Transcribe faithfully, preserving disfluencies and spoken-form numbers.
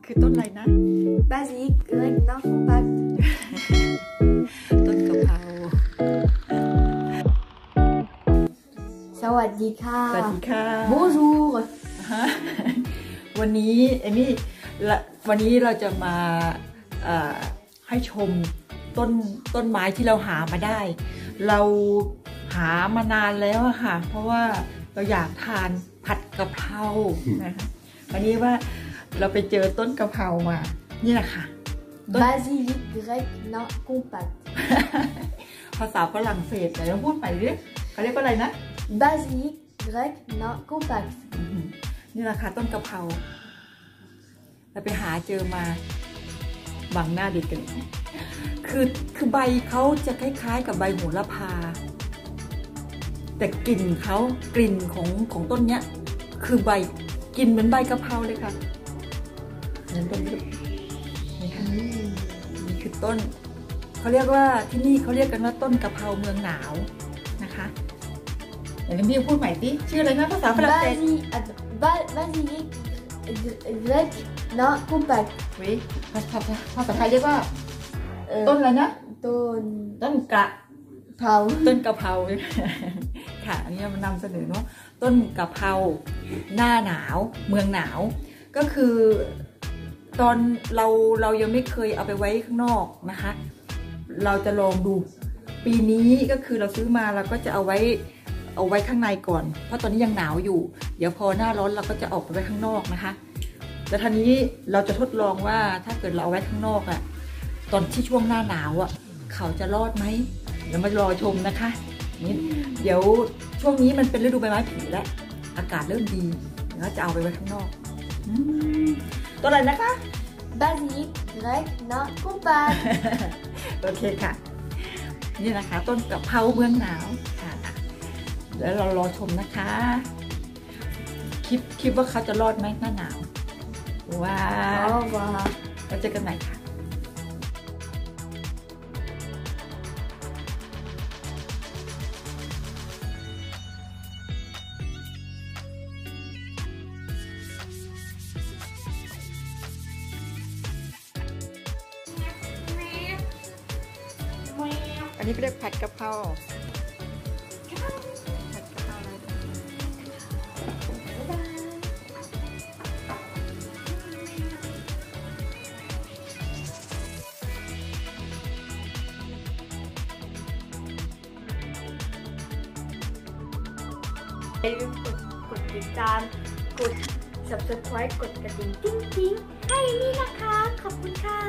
คือต้นอะไรนะ Basilic grec non compact ต้นกะเพราสวัสดีค่ะสวัสดีค่ะ Bonjour วันนี้เอมี่วันนี้เราจะมาให้ชมต้นต้นไม้ที่เราหามาได้เราหามานานแล้วอะค่ะเพราะว่าเราอยากทานผัดกะเพรานะคะวันนี้ว่าเราไปเจอต้นกะเพรามานี่แหละค่ะ Basilic grec non compact ภาษาฝรั่งเศสไหนลองพูดใหม่ดิเขาเรียกว่าอะไรนะ Basilic grec non compact นี่แหละค่ะต้นกะเพราเราไปหาเจอมาบังหน้าเด็กกันคือคือใบเขาจะคล้ายๆกับใบโหระพาแต่กลิ่นเขากลิ่นของของต้นเนี้ยคือใบกลิ่นเหมือนใบกะเพราเลยค่ะนี่ต้นนี้นี่ค่ะนี่คือต้นเขาเรียกว่าที่นี่เขาเรียกกันว่าต้นกะเพราเมืองหนาวนะคะเดี๋ยวพี่พูดใหม่ดิชื่ออะไรนะภาษาฝรั่งเศส Basilic grec non compact วิภาษาภาษาไทยเรียกว่าต้นอะไรนะต้นต้นกะเพราต้นกะเพราค่ะอันนี้มันนำเสนอเนาะต้นกะเพราหน้าหนาวเมืองหนาวก็คือตอนเราเรายังไม่เคยเอาไปไว้ข้างนอกนะคะเราจะลองดูปีนี้ก็คือเราซื้อมาเราก็จะเอาไว้เอาไว้ข้างในก่อนเพราะตอนนี้ยังหนาวอยู่เดี๋ยวพอหน้าร้อนเราก็จะออกไปไว้ข้างนอกนะคะแต่ทีนี้เราจะทดลองว่าถ้าเกิดเราเอาไว้ข้างนอกอะตอนที่ช่วงหน้าหนาวอะเขาจะรอดไหมเดี๋ยวมารอชมนะคะนี่เดี๋ยวช่วงนี้มันเป็นฤดูใบไม้ผลิแล้วอากาศเริ่มดีเดี๋ยวจะเอาไปไว้ข้างนอกตัวอะไรนะคะ Basilic grec non compact โอเคค่ะนี่นะคะต้นกะเพราเมืองหนาวค่ะแล้วเรารอชมนะคะคิดคิดว่าเขาจะรอดไหมหน้าหนาวว้าวเราเจอกันใหม่ค่ะอันนี้ก็เรียกผัดกะเพราผัดกะเพราอะไรอย่าลืมกดกดติดตามกด subscribe กดกระดิ่งติ๊งติ๊งให้นี่นะคะขอบคุณค่ะ